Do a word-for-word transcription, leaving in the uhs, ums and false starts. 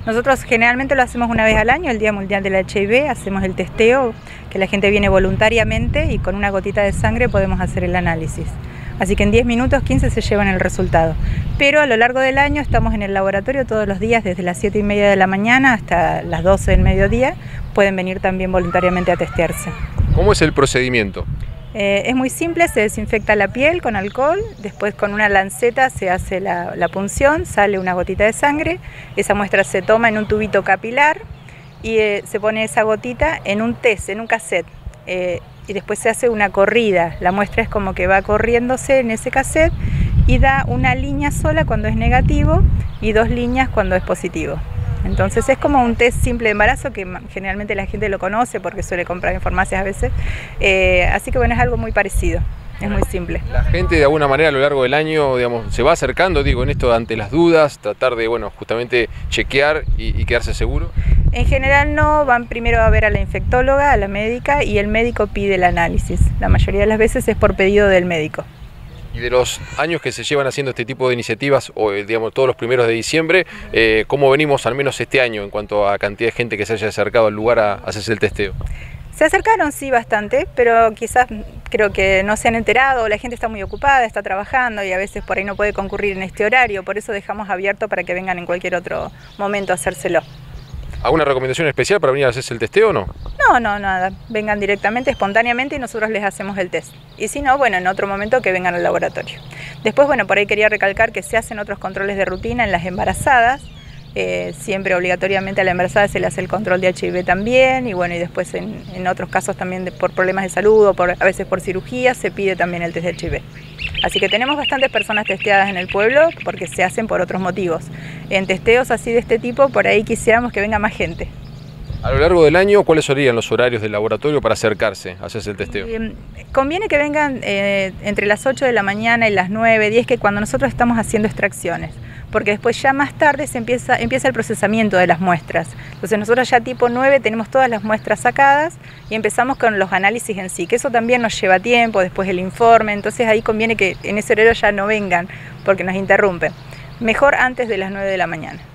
Nosotros generalmente lo hacemos una vez al año, el Día Mundial del H I V, hacemos el testeo, que la gente viene voluntariamente y con una gotita de sangre podemos hacer el análisis. Así que en diez minutos, quince se llevan el resultado. Pero a lo largo del año estamos en el laboratorio todos los días, desde las siete y media de la mañana hasta las doce del mediodía. Pueden venir también voluntariamente a testearse. ¿Cómo es el procedimiento? Eh, es muy simple, se desinfecta la piel con alcohol, después con una lanceta se hace la, la punción, sale una gotita de sangre, esa muestra se toma en un tubito capilar y eh, se pone esa gotita en un test, en un cassette. Eh, y después se hace una corrida, la muestra es como que va corriéndose en ese cassette y da una línea sola cuando es negativo y dos líneas cuando es positivo. Entonces es como un test simple de embarazo que generalmente la gente lo conoce porque suele comprar en farmacias a veces, eh, así que bueno, es algo muy parecido, es muy simple. La gente de alguna manera a lo largo del año, digamos, se va acercando, digo, en esto ante las dudas, tratar de, bueno, justamente chequear y, y quedarse seguro. En general no, van primero a ver a la infectóloga, a la médica, y el médico pide el análisis. La mayoría de las veces es por pedido del médico. Y de los años que se llevan haciendo este tipo de iniciativas, o digamos todos los primeros de diciembre, eh, ¿cómo venimos al menos este año en cuanto a cantidad de gente que se haya acercado al lugar a hacerse el testeo? Se acercaron, sí, bastante, pero quizás creo que no se han enterado, la gente está muy ocupada, está trabajando y a veces por ahí no puede concurrir en este horario, por eso dejamos abierto para que vengan en cualquier otro momento a hacérselo. ¿Alguna recomendación especial para venir a hacerse el testeo o no? No, no, nada. Vengan directamente, espontáneamente y nosotros les hacemos el test. Y si no, bueno, en otro momento que vengan al laboratorio. Después, bueno, por ahí quería recalcar que se hacen otros controles de rutina en las embarazadas. Eh, siempre obligatoriamente a la embarazada se le hace el control de H I V también. Y bueno, y después en, en otros casos también de, por problemas de salud o por, a veces por cirugía se pide también el test de H I V. Así que tenemos bastantes personas testeadas en el pueblo porque se hacen por otros motivos. En testeos así de este tipo, por ahí quisiéramos que venga más gente. A lo largo del año, ¿cuáles serían los horarios del laboratorio para acercarse a hacerse el testeo? Eh, conviene que vengan eh, entre las ocho de la mañana y las nueve, diez, que cuando nosotros estamos haciendo extracciones, porque después ya más tarde se empieza, empieza el procesamiento de las muestras. Entonces nosotros ya tipo nueve tenemos todas las muestras sacadas y empezamos con los análisis en sí, que eso también nos lleva tiempo, después el informe, entonces ahí conviene que en ese horario ya no vengan porque nos interrumpen. Mejor antes de las nueve de la mañana.